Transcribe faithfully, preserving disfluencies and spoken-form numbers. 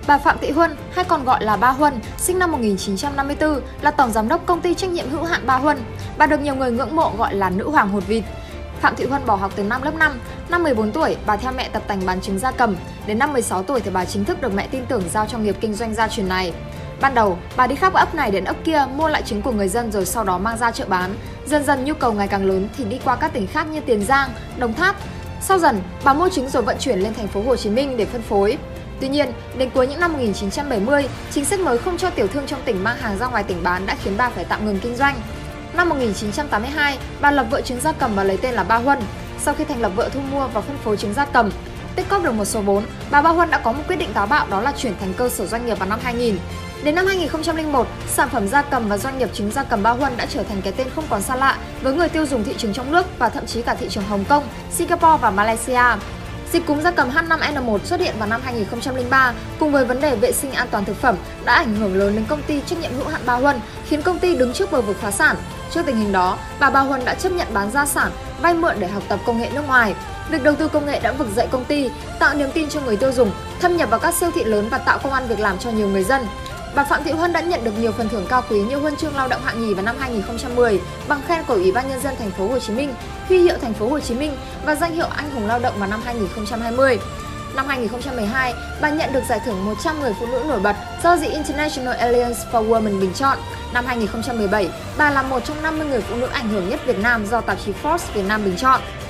Bà Phạm Thị Huân, hay còn gọi là Ba Huân, sinh năm một nghìn chín trăm năm mươi tư, là tổng giám đốc công ty trách nhiệm hữu hạn Ba Huân. Bà được nhiều người ngưỡng mộ gọi là nữ hoàng hột vịt. Phạm Thị Huân bỏ học từ năm lớp năm. Năm mười bốn tuổi, bà theo mẹ tập tành bán trứng gia cầm. Đến năm mười sáu tuổi thì bà chính thức được mẹ tin tưởng giao cho nghiệp kinh doanh gia truyền này. Ban đầu, bà đi khắp ấp này đến ấp kia mua lại trứng của người dân rồi sau đó mang ra chợ bán. Dần dần nhu cầu ngày càng lớn thì đi qua các tỉnh khác như Tiền Giang, Đồng Tháp. Sau dần, bà mua trứng rồi vận chuyển lên thành phố Hồ Chí Minh để phân phối. Tuy nhiên, đến cuối những năm một nghìn chín trăm bảy mươi, chính sách mới không cho tiểu thương trong tỉnh mang hàng ra ngoài tỉnh bán đã khiến bà phải tạm ngừng kinh doanh. Năm một nghìn chín trăm tám mươi hai, bà lập vựa trứng gia cầm và lấy tên là Ba Huân. Sau khi thành lập vựa thu mua và phân phối trứng gia cầm, tích cóp được một số vốn, bà Ba Huân đã có một quyết định táo bạo, đó là chuyển thành cơ sở doanh nghiệp vào năm hai nghìn. Đến năm hai nghìn không trăm lẻ một, sản phẩm gia cầm và doanh nghiệp trứng gia cầm Ba Huân đã trở thành cái tên không còn xa lạ với người tiêu dùng thị trường trong nước và thậm chí cả thị trường Hồng Kông, Singapore và Malaysia. Dịch cúm gia cầm H năm N một xuất hiện vào năm hai nghìn không trăm lẻ ba cùng với vấn đề vệ sinh an toàn thực phẩm đã ảnh hưởng lớn đến công ty trách nhiệm hữu hạn Ba Huân, khiến công ty đứng trước bờ vực phá sản. Trước tình hình đó, bà Ba Huân đã chấp nhận bán gia sản, vay mượn để học tập công nghệ nước ngoài. Việc đầu tư công nghệ đã vực dậy công ty, tạo niềm tin cho người tiêu dùng, thâm nhập vào các siêu thị lớn và tạo công ăn việc làm cho nhiều người dân. Bà Phạm Thị Huân đã nhận được nhiều phần thưởng cao quý như huân chương lao động hạng nhì vào năm hai nghìn không trăm mười, bằng khen của Ủy ban nhân dân thành phố Hồ Chí Minh, huy hiệu thành phố Hồ Chí Minh và danh hiệu anh hùng lao động vào năm hai nghìn không trăm hai mươi. Năm hai nghìn không trăm mười hai, bà nhận được giải thưởng một trăm người phụ nữ nổi bật do The International Alliance for Women bình chọn. Năm hai nghìn không trăm mười bảy, bà là một trong năm mươi người phụ nữ ảnh hưởng nhất Việt Nam do tạp chí Forbes Việt Nam bình chọn.